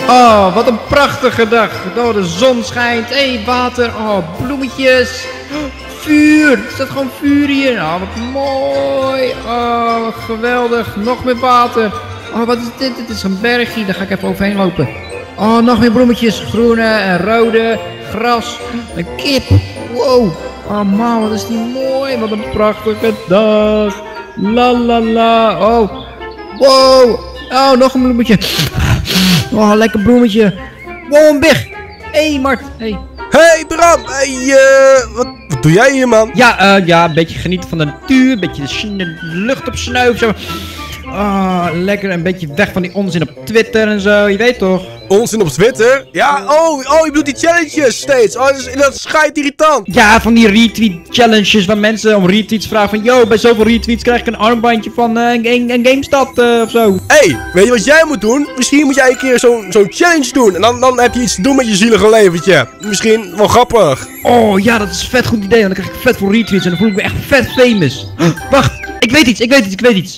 Oh, wat een prachtige dag. Oh, de zon schijnt. Hé, water. Oh, bloemetjes. Vuur. Er staat gewoon vuur hier. Oh, wat mooi. Oh, geweldig. Nog meer water. Oh, wat is dit? Dit is een bergje. Daar ga ik even overheen lopen. Oh, nog meer bloemetjes. Groene en rode. Gras. Een kip. Wow. Oh man, wat is die mooi. Wat een prachtige dag. La la la. Oh. Wow. Oh, nog een bloemetje. Oh, lekker bloemetje. Wow, een big. Hé, Mart. Hey. Hey Bram, hey, wat doe jij hier, man? Ja, een beetje genieten van de natuur. Een beetje de lucht op snuif. Zo. Oh, lekker. Een beetje weg van die onzin op Twitter en zo. Je weet toch? Onzin op Twitter? Ja, oh, je bedoelt die challenges steeds. Oh, dat is schijt irritant. Ja, van die retweet challenges waar mensen om retweets vragen van... Yo, bij zoveel retweets krijg ik een armbandje van een GameStop of zo. Hey, weet je wat jij moet doen? Misschien moet jij een keer zo'n challenge doen. En dan heb je iets te doen met je zielige leventje. Misschien wel grappig. Oh ja, dat is een vet goed idee. Want dan krijg ik vet veel retweets en dan voel ik me echt vet famous. Wacht, ik weet iets.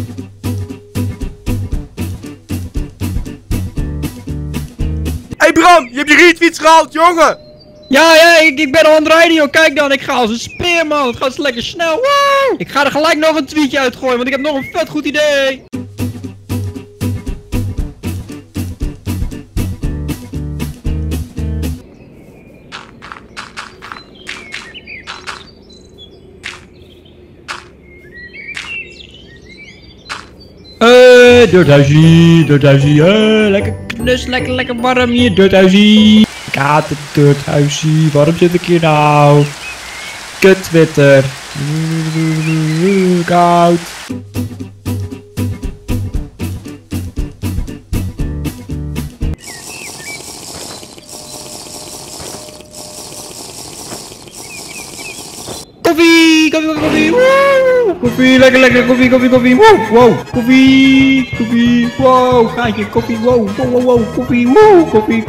Hey Bram, je hebt je retweets gehaald, jongen! Ja, ik ben al aan het rijden, joh. Kijk dan, ik ga als een speer, man. Het gaat zo lekker snel. Wow! Ik ga er gelijk nog een tweetje uitgooien, want ik heb nog een vet goed idee. Dirthuisie, lekker knus, lekker warm hier, Dirthuisie. Kaat het Dirthuisie, waarom zit ik hier nou? Kut Twitter. Koud. Koffie, woe! Koffie, lekker, koffie, wow, koffie, wow, gaatje, koffie, wow, koffie, wow, koffie.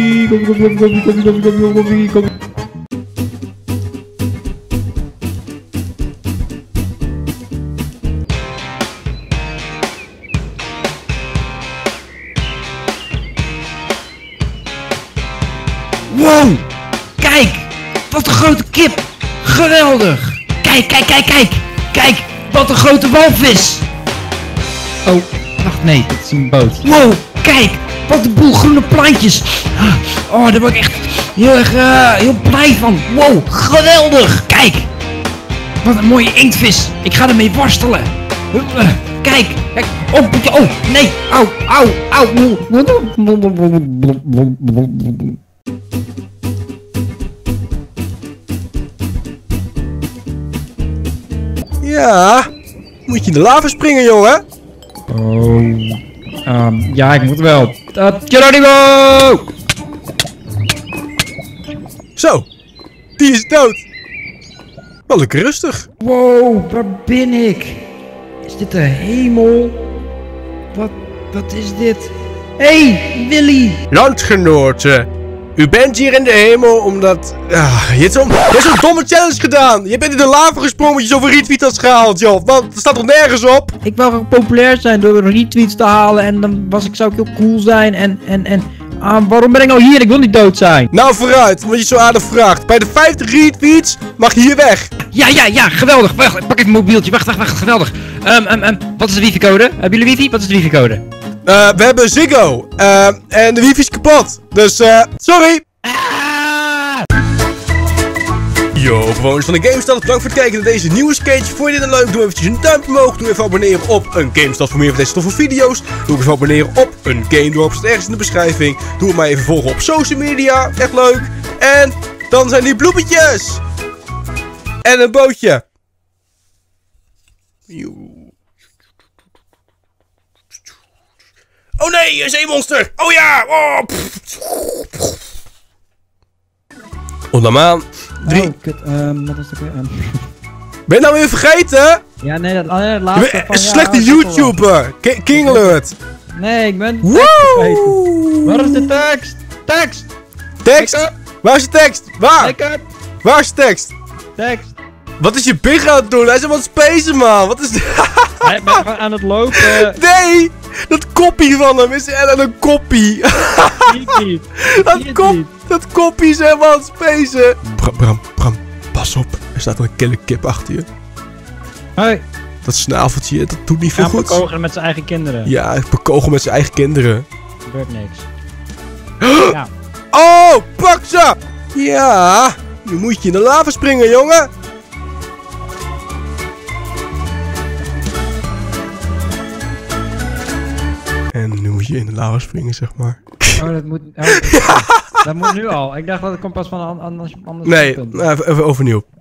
Wow, kijk, wat een grote kip. Geweldig! Kijk! Wat een grote walvis! Oh, wacht, nee, dat is een boot. Wow, kijk! Wat een boel groene plantjes! Oh, daar word ik echt heel blij van! Wow, geweldig! Kijk! Wat een mooie inktvis! Ik ga ermee worstelen! Kijk! Oh, nee! Au! Ja, moet je in de lava springen, jongen? Ja, ik moet wel. Geronimo! Zo, Die is dood. Wel lekker rustig. Wow, waar ben ik? Is dit de hemel? Wat is dit? Hey, Willy! Landgenoten, u bent hier in de hemel omdat... je hebt zo'n domme challenge gedaan. Je bent in de lava gesprongen omdat je zoveel retweets had gehaald, joh. Want het staat toch nergens op? Ik wou gewoon populair zijn door retweets te halen en dan zou ik heel cool zijn en waarom ben ik nou hier? Ik wil niet dood zijn. Nou, vooruit, omdat je zo aardig vraagt. Bij de 50 retweets mag je hier weg. Ja, geweldig. Wacht, pak even mijn mobieltje. Wacht, geweldig. Wat is de wifi-code? Hebben jullie wifi? Wat is de wifi-code? We hebben Ziggo. En de wifi is kapot. Dus, sorry. Yo, bewoners van de GameStad, bedankt voor het kijken naar deze nieuwe sketch. Vond je dit nou leuk? Doe eventjes een duimpje omhoog. Doe even abonneren op een GameStad voor meer van deze toffe video's. Doe even abonneren op een GameDorp. Staat ergens in de beschrijving. Doe het mij even volgen op social media. Echt leuk. En dan zijn die bloemetjes. En een bootje. Oh nee, een zeemonster. Oh ja. Oh. Op de maan. 3. Oh, kut. Wat is het weer? Ben je nou weer vergeten? Ja, nee, dat laatste Je bent een slechte YouTuber. King Alert. Nee, ik ben Woe! Waar is de tekst? Tekst! Tekst? Waar is de tekst? Waar? Waar is de tekst? Tekst! Wat is je big aan het doen? Hij is helemaal aan het spacen, man. Wat is dit? Hij ben aan het lopen. Nee! Dat koppie van hem is echt een koppie. Dat koppie is helemaal aan het spacen. Bram, pas op. Er staat een kille kip achter je. Hoi. Dat snaveltje, dat doet niet veel goed. Bekogelen met zijn eigen kinderen. Ja, bekogel met zijn eigen kinderen. Er gebeurt niks. Ja. Oh, pak ze! Ja, nu moet je in de lava springen, jongen. En nu moet je in de lava springen, zeg maar. Oh, dat moet... Oh, dat moet nu al. Ik dacht dat het komt pas van anders. Nee, even overnieuw.